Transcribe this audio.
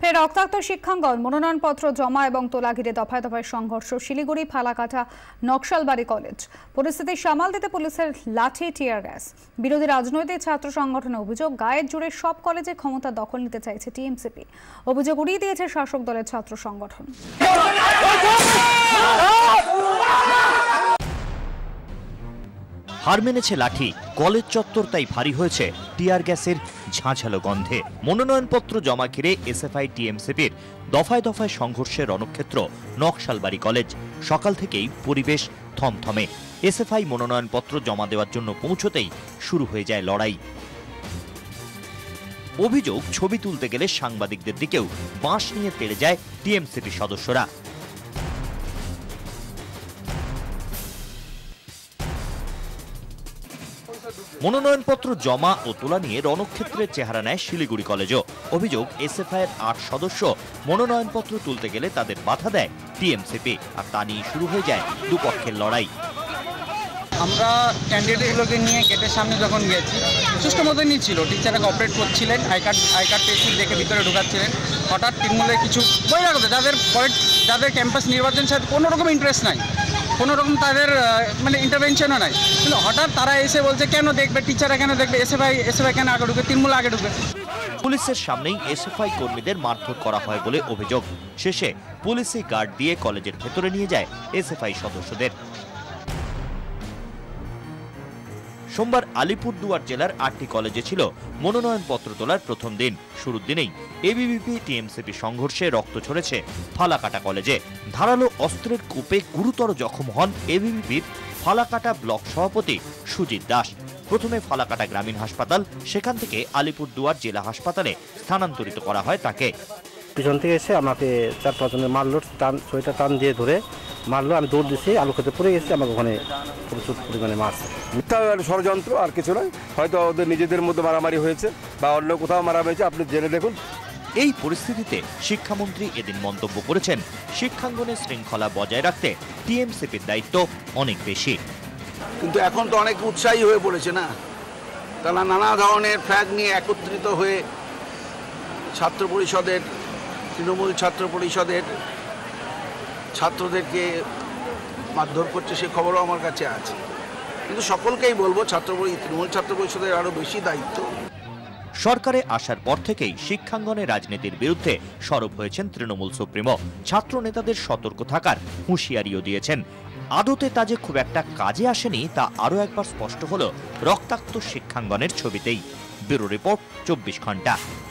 রক্তাক্ত শিক্ষাঙ্গন, মনোনয়নপত্র জমা এবং তোলা ঘিরে দফায় দফায় সংঘর্ষ শিলিগুড়ি, ফালাকাটা, নকশালবাড়ি কলেজ। পরিস্থিতি সামাল দিতে পুলিশের লাঠি, টিয়ার গ্যাস। বিরোধী রাজনৈতিক ছাত্র সংগঠনের অভিযোগ, গায়ের জোরে সব কলেজে ক্ষমতা দখল নিতে চাইছে টিএমসিপি। অভিযোগ উড়িয়ে দিয়েছে শাসক দলের ছাত্র সংগঠন। হার মেনেছে লাঠি, কলেজ চত্বর তাই ভারী হয়েছে টিয়ার গ্যাসের ঝাঁঝালো গন্ধে। মনোনয়নপত্র জমা ঘিরে এসএফআই টিএমসিপির দফায় দফায় সংঘর্ষের রণক্ষেত্র নকশালবাড়ি কলেজ। সকাল থেকেই পরিবেশ থমথমে। এসএফআই মনোনয়নপত্র জমা দেওয়ার জন্য পৌঁছতেই শুরু হয়ে যায় লড়াই। অভিযোগ, ছবি তুলতে গেলে সাংবাদিকদের দিকেও বাঁশ নিয়ে তেড়ে যায় টিএমসিপি সদস্যরা। মনোনয়নপত্র জমা ও তোলা নিয়ে রণক্ষেত্রের চেহারা নেয় শিলিগুড়ি কলেজও। অভিযোগ, এসএফআইয়ের ৮ সদস্য মনোনয়নপত্র তুলতে গেলে তাদের বাধা দেয় টিএমসিপি, আর তা নিয়ে শুরু হয়ে যায় দুপক্ষের লড়াই। আমরা ক্যান্ডিডেটগুলোকে নিয়ে গেটের সামনে যখন গেছি, সুষ্ঠু মতনই নিচ্ছিল, টিচাররা কোঅপারেট করছিলেন, আই কার্ড পেয়েছি দেখে ভিতরে ঢোকাচ্ছিলেন। হঠাৎ তৃণমূলের কিছু বহিরাগত যাদের ক্যাম্পাস নির্বাচনের সাথে কোনো রকম ইন্টারেস্ট নাই, কোনো রকম তাদের ইন্টারভেনশনও নাই, কিন্তু হঠাৎ তারা এসে বলছে কেন দেখবে, টিচাররা কেন দেখবে, এসএফআই কেন আগে ঢুকে, তৃণমূল আগে ঢুকে। পুলিশের সামনেই এসএফআই কর্মীদের মারধর করা হয় বলে অভিযোগ। শেষে পুলিশই গার্ড দিয়ে কলেজের ভেতরে নিয়ে যায় এসএফআই সদস্যদের। সোমবার আলিপুরদুয়ার জেলার ৮টি কলেজে ছিল মনোনয়নপত্র তোলার প্রথম দিন। শুরুর দিনেই এবিভিপি টিএমসিপি সংঘর্ষে রক্ত ঝরেছে ফালাকাটা কলেজে। ধারালো অস্ত্রের কোপে গুরুতর জখম হন এবিভিপির ফালাকাটা ব্লক সভাপতি সুজিত দাস। প্রথমে ফালাকাটা গ্রামীণ হাসপাতাল, সেখান থেকে আলিপুরদুয়ার জেলা হাসপাতালে স্থানান্তরিত করা হয় তাকে। পিছন থেকে এসে আমাকে ৪-৫ জনের মারলো, শরীরটা টান দিয়ে ধরে মারলো। আমি দৌড় দিচ্ছি, আলু খেতে পড়ে গেছি, আমাকে ওখানে প্রচুর পরিমাণে মারছে। মিথ্যা ষড়যন্ত্র, আর কিছু নয়। হয়তো ওদের নিজেদের মধ্যে মারামারি হয়েছে বা অন্য কোথাও মারা হয়েছে, আপনি জেনে দেখুন। এই পরিস্থিতিতে শিক্ষামন্ত্রী এদিন মন্তব্য করেছেন, শিক্ষাঙ্গনে শৃঙ্খলা বজায় রাখতে টিএমসিপির দায়িত্ব অনেক বেশি। কিন্তু এখন তো অনেক উৎসাহী হয়ে পড়েছে না, তারা নানা ধরনের ফ্ল্যাগ নিয়ে একত্রিত হয়ে ছাত্র পরিষদের, তৃণমূল ছাত্র পরিষদের ছাত্রদেরকে মারধর করছে, সে খবরও আমার কাছে আছে। কিন্তু সকলকেই বলবো, তৃণমূল ছাত্র পরিষদের আরো বেশি দায়িত্ব। সরকারে আসার পর থেকেই শিক্ষাঙ্গনে রাজনীতির বিরুদ্ধে সরব হয়েছেন তৃণমূল সুপ্রিমো। ছাত্র নেতাদের সতর্ক থাকার হুঁশিয়ারিও দিয়েছেন। আদতে তা যে খুব একটা কাজে আসেনি তা আরও একবার স্পষ্ট হলো রক্তাক্ত শিক্ষাঙ্গনের ছবিতেই। ব্যুরো রিপোর্ট, ২৪ ঘন্টা।